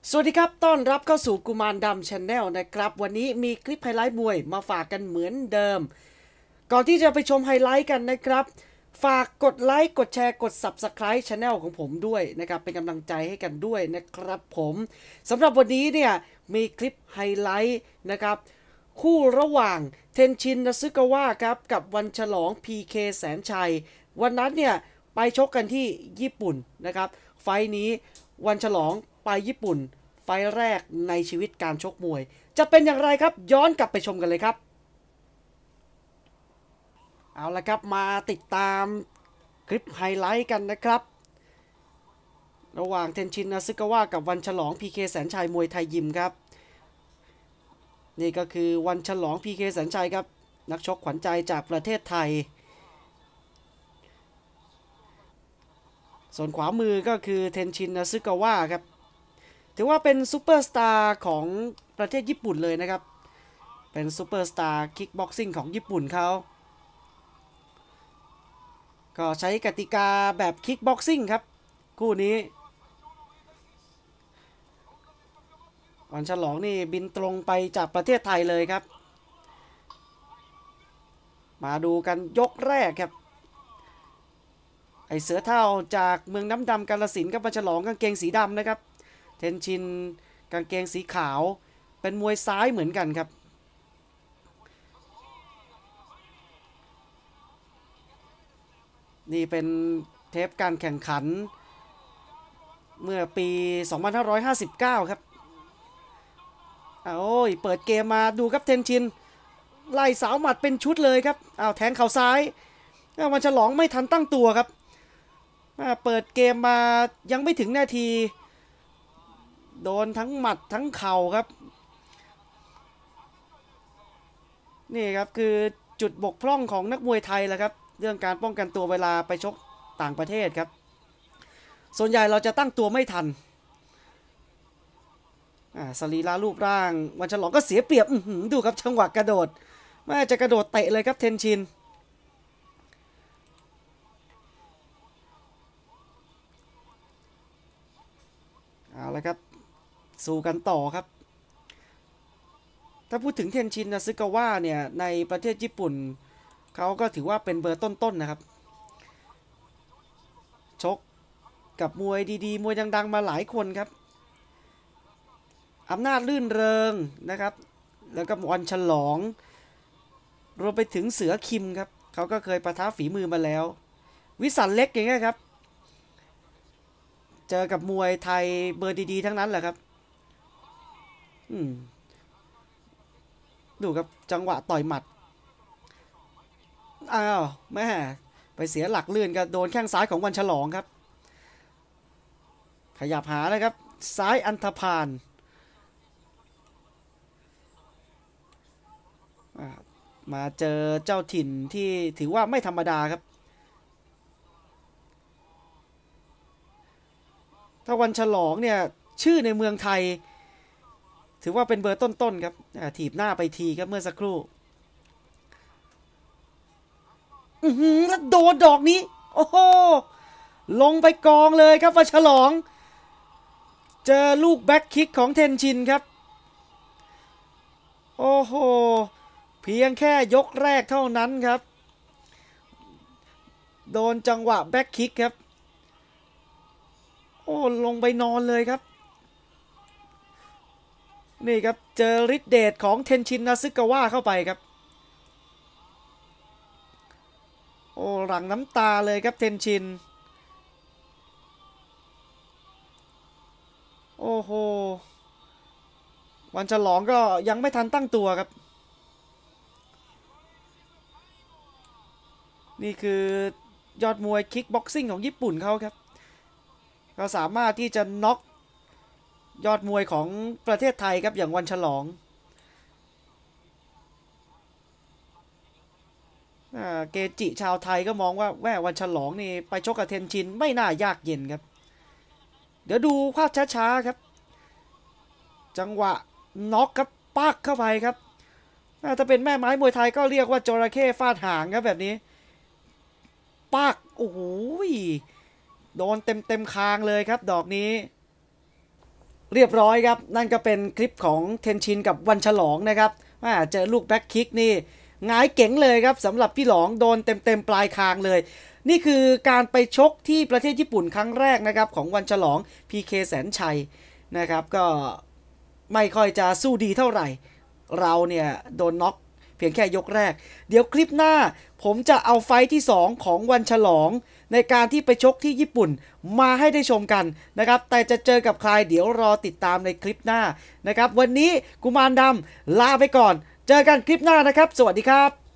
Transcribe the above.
สวัสดีครับต้อนรับเข้าสู่กุมารดำชาแนลนะครับวันนี้มีคลิปไฮไลท์มวยมาฝากกันเหมือนเดิมก่อนที่จะไปชมไฮไลท์กันนะครับฝากกดไลค์กดแชร์กด Subscribe ช anel ของผมด้วยนะครับเป็นกำลังใจให้กันด้วยนะครับผมสำหรับวันนี้เนี่ยมีคลิปไฮไลท์นะครับคู่ระหว่างเทนชินนาซึกาวะครับกับวันฉลอง PK แสนชัยวันนั้นเนี่ยไปชกกันที่ญี่ปุ่นนะครับไฟนี้วันฉลองไปญี่ปุ่นไฟแรกในชีวิตการชกมวยจะเป็นอย่างไรครับย้อนกลับไปชมกันเลยครับเอาละครับมาติดตามคลิปไฮไลท์กันนะครับระหว่างเทนชินนาซึกาวะกับวันฉลอง PK แสนชัยมวยไทยยิมครับนี่ก็คือวันฉลอง PK แสนชัยครับนักชกขวัญใจจากประเทศไทยส่วนขวามือก็คือเทนชินนาซึกาวะครับถือว่าเป็นซูเปอร์สตาร์ของประเทศญี่ปุ่นเลยนะครับเป็นซูเปอร์สตาร์คิกบ็อกซิ่งของญี่ปุ่นเขาก็ใช้กติกาแบบคิกบ็อกซิ่งครับคู่นี้วันฉลองนี่บินตรงไปจากประเทศไทยเลยครับมาดูกันยกแรกครับไอเสือเท่าจากเมืองน้ำดำกาฬสินธุ์กับวันฉลองกางเกงสีดำนะครับเทนชินกางเกงสีขาวเป็นมวยซ้ายเหมือนกันครับนี่เป็นเทปการแข่งขันเมื่อปี 2559 ครับโอ้ยเปิดเกมมาดูครับเทนชินไล่สาวหมัดเป็นชุดเลยครับแทงเข่าซ้ายวันฉลองไม่ทันตั้งตัวครับเปิดเกมมายังไม่ถึงนาทีโดนทั้งหมัดทั้งเข่าครับนี่ครับคือจุดบกพร่องของนักมวยไทยแหละครับเรื่องการป้องกันตัวเวลาไปชกต่างประเทศครับส่วนใหญ่เราจะตั้งตัวไม่ทันสรีระรูปร่างวันฉลองก็เสียเปรียบดูครับจังหวะกระโดดแม่จะกระโดดเตะเลยครับเทนชินเอาละครับสู้กันต่อครับถ้าพูดถึงเทนชินนาซึกาวะเนี่ยในประเทศญี่ปุ่นเขาก็ถือว่าเป็นเบอร์ต้นๆนะครับชกกับมวยดีๆมวยดังๆมาหลายคนครับอำนาจลื่นเริงนะครับแล้วก็วันฉลองรวมไปถึงเสือคิมครับเขาก็เคยปะทะฝีมือมาแล้ววิสันเล็กอย่างเงี้ยครับเจอกับมวยไทยเบอร์ดีๆทั้งนั้นแหละครับดูครับจังหวะต่อยหมัดแม่ไปเสียหลักลื่นก็โดนแข้งซ้ายของวันฉลองครับขยับหานะครับซ้ายอันธพาลมาเจอเจ้าถิ่นที่ถือว่าไม่ธรรมดาครับถ้าวันฉลองเนี่ยชื่อในเมืองไทยถือว่าเป็นเบอร์ต้นๆครับถีบหน้าไปทีครับเมื่อสักครู่แล้วโดนดอกนี้โอ้โหลงไปกองเลยครับวันฉลองเจอลูกแบ็คคิกของเทนชินครับโอ้โหเพียงแค่ยกแรกเท่านั้นครับโดนจังหวะแบ็คคิกครับโอ้ลงไปนอนเลยครับนี่ครับเจอฤทธิ์เดชของเทนชินนาซึกาวะเข้าไปครับโอ้หลั่งน้ำตาเลยครับเทนชินโอ้โหวันฉลองก็ยังไม่ทันตั้งตัวครับนี่คือยอดมวยคิกบ็อกซิ่งของญี่ปุ่นเขาครับก็สามารถที่จะน็อกยอดมวยของประเทศไทยครับอย่างวันฉลองเกจิชาวไทยก็มองว่าแม่วันฉลองนี่ไปชกกับเทนชินไม่น่ายากเย็นครับเดี๋ยวดูภาพช้าๆครับจังหวะน็อกครับปักเข้าไปครับถ้าเป็นแม่ไม้มวยไทยก็เรียกว่าจระเข้ฟาดหางครับแบบนี้ปักโอ้โหโดนเต็มคางเลยครับดอกนี้เรียบร้อยครับนั่นก็เป็นคลิปของเทนชินกับวันฉลองนะครับเจอลูกแบ็คคิกนี่หงายเก๋งเลยครับสำหรับพี่หลองโดนเต็มปลายคางเลยนี่คือการไปชกที่ประเทศญี่ปุ่นครั้งแรกนะครับของวันฉลอง PK แสนชัยนะครับก็ไม่ค่อยจะสู้ดีเท่าไหร่เราเนี่ยโดนน็อกเพียงแค่ยกแรกเดี๋ยวคลิปหน้าผมจะเอาไฟท์ที่2ของวันฉลองในการที่ไปชกที่ญี่ปุ่นมาให้ได้ชมกันนะครับแต่จะเจอกับใครเดี๋ยวรอติดตามในคลิปหน้านะครับวันนี้กุมารดำลาไปก่อนเจอกันคลิปหน้านะครับสวัสดีครับ